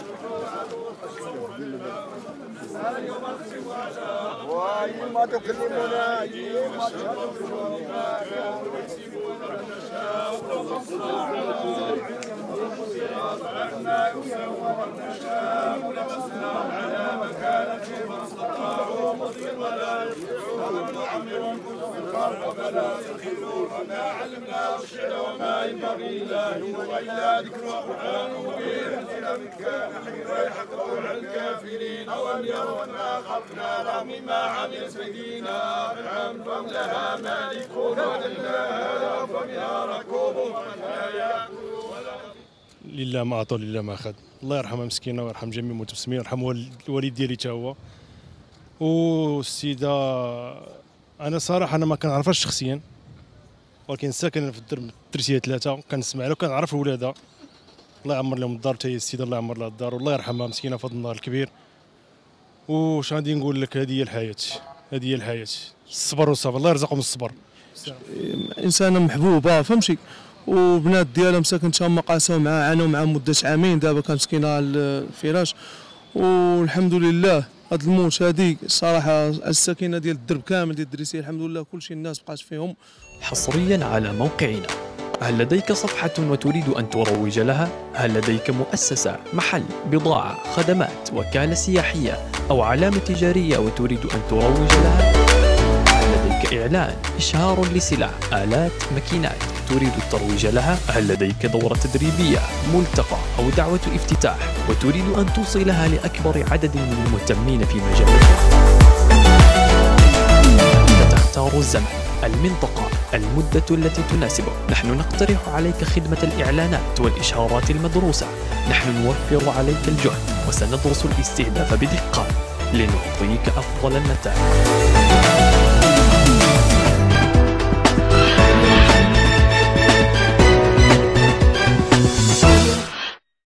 ما تكلمونا فلا تخلوا وما علمنا الشعر وما ينبغي له والا ذكر القران مبين من كان حيا يحقق على الكافرين اولم يروا انا خلقنا لهم مما عملت ايدينا انعام فهم لها مالكون ولله فبها ركوب لله ما اعطى لله ما اخذ. الله يرحمها مسكينه ويرحم جميع المتبسمين ويرحم الوالد ديالي حتى هو. والسيده انا صراحه انا ما كنعرفهاش شخصيا، ولكن ساكن في الدرب الترسيه 3 كنسمع لها وكنعرف ولادها. الله يعمر لهم الدار حتى هي السيده الله يعمر لها الدار والله يرحمها مسكينه في هذا النهار الكبير. واش غادي نقول لك، هذه هي الحياه، هذه هي الحياه. الصبر والصبر، الله يرزقهم الصبر. انسانه محبوبه فهمتي، وبنات ديالها مساكن هما قاسوا معاه، عانوا معاه مده عامين دابا كان مسكينه على الفراش. والحمد لله هاد الموت هادي صراحه السكينه ديال الدرب كامل ديال الدريسيه الحمد لله كلشي الناس بقات فيهم. حصريا على موقعنا. هل لديك صفحة وتريد أن تروج لها؟ هل لديك مؤسسة، محل، بضاعة، خدمات، وكالة سياحية أو علامة تجارية وتريد أن تروج لها؟ هل لديك إعلان، إشهار لسلع، آلات، ماكينات تريد الترويج لها؟ هل لديك دورة تدريبية، ملتقى أو دعوة افتتاح وتريد أن توصلها لأكبر عدد من المهتمين في مجالك؟ تختار الزمن، المنطقة، المدة التي تناسبك. نحن نقترح عليك خدمة الإعلانات والإشهارات المدروسة. نحن نوفر عليك الجهد وسندرس الاستهداف بدقة لنعطيك أفضل النتائج.